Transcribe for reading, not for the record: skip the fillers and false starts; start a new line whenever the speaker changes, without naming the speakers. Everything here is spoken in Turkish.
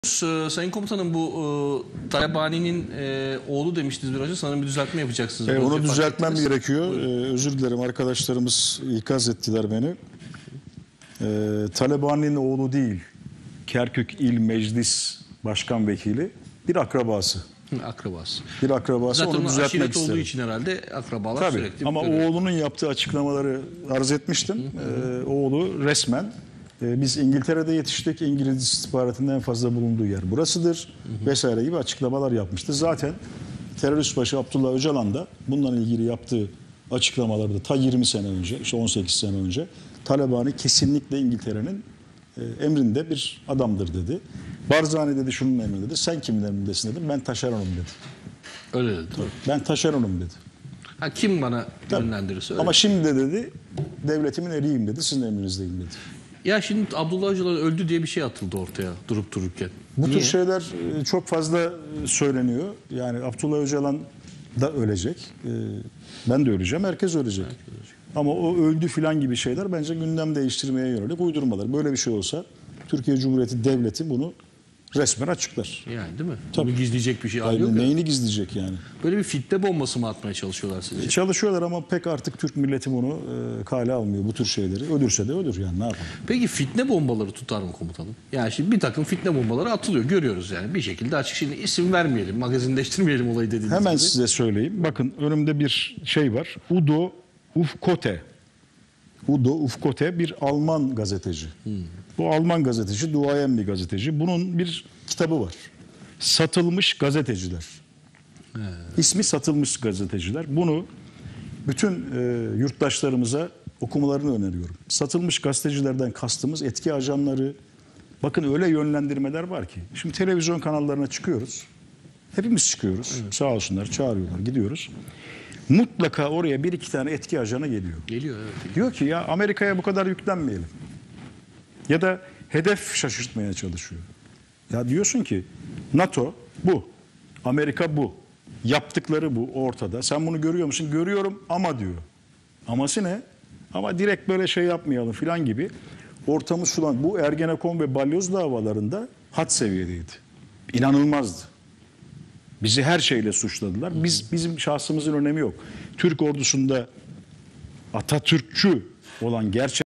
Sayın Komutanım, bu Talabani'nin oğlu demiştiniz biraz önce. Sanırım bir düzeltme yapacaksınız.
Onu düzeltmem gerekiyor. Özür dilerim, arkadaşlarımız ikaz ettiler beni. Talabani'nin oğlu değil, Kerkük İl Meclis Başkan Vekili bir akrabası.
Akrabası.
Bir akrabası,
Zaten
onu düzeltmek
aşiret
isterim.
olduğu için herhalde akrabalar
Tabii.
sürekli.
Ama oğlunun yaptığı açıklamaları arz etmiştim. Oğlu resmen biz İngiltere'de yetiştik, İngiliz istihbaratının en fazla bulunduğu yer burasıdır vesaire gibi açıklamalar yapmıştı. Zaten terörist başı Abdullah Öcalan da bununla ilgili yaptığı açıklamalarda ta 20 sene önce, işte 18 sene önce Talabani kesinlikle İngiltere'nin emrinde bir adamdır dedi. Barzani dedi şunun emrindedir. Sen kimin emrindesin dedim. Ben taşeronum dedi.
Öyle dedi. Tabii.
Ben taşeronum dedi.
Ha, kim bana yönlendirirse öyle.
Ama şimdi de dedi devletimin eriyim dedi. Sizin emrinizdeyim dedi.
Ya şimdi Abdullah Öcalan öldü diye bir şey atıldı ortaya durup dururken.
Bu tür şeyler çok fazla söyleniyor. Yani Abdullah Öcalan da ölecek. Ben de öleceğim. Herkes ölecek. Ama o öldü filan gibi şeyler bence gündem değiştirmeye yönelik uydurmalar. Böyle bir şey olsa Türkiye Cumhuriyeti Devleti bunu resmen açıklar.
Yani değil mi?
Tabii.
Bunu gizleyecek bir şey yok.
Neyini gizleyecek yani?
Böyle bir fitne bombası mı atmaya çalışıyorlar sizce?
Çalışıyorlar ama pek artık Türk milleti bunu kale almıyor, bu tür şeyleri. Ölürse de ölür yani, ne yapalım?
Peki fitne bombaları tutar mı komutanım? Yani şimdi bir takım fitne bombaları atılıyor, görüyoruz yani. Bir şekilde açık, şimdi isim vermeyelim, magazinleştirmeyelim olayı dediğiniz
Hemen
gibi.
size söyleyeyim. Bakın önümde bir şey var. Udo Ufkote. Udo Ufkote bir Alman gazeteci. Bu Alman gazeteci, duayen bir gazeteci. Bunun bir kitabı var. Satılmış Gazeteciler. İsmi Satılmış Gazeteciler. Bunu bütün yurttaşlarımıza okumalarını öneriyorum. Satılmış gazetecilerden kastımız etki ajanları. Bakın öyle yönlendirmeler var ki. Şimdi televizyon kanallarına çıkıyoruz. Hepimiz çıkıyoruz. Evet. Sağ olsunlar, çağırıyorlar, gidiyoruz. Mutlaka oraya bir iki tane etki ajanı geliyor.
Geliyor, evet.
Diyor ki ya Amerika'ya bu kadar yüklenmeyelim. Ya da hedef şaşırtmaya çalışıyor. Ya diyorsun ki NATO bu, Amerika bu, yaptıkları bu ortada. Sen bunu görüyor musun? Görüyorum ama diyor. Aması ne? Ama direkt böyle şey yapmayalım filan gibi. Ortamı sulan bu Ergenekon ve Balyoz davalarında had seviyedeydi. İnanılmazdı. Bizi her şeyle suçladılar. Bizim şahsımızın önemi yok. Türk ordusunda Atatürkçü olan gerçek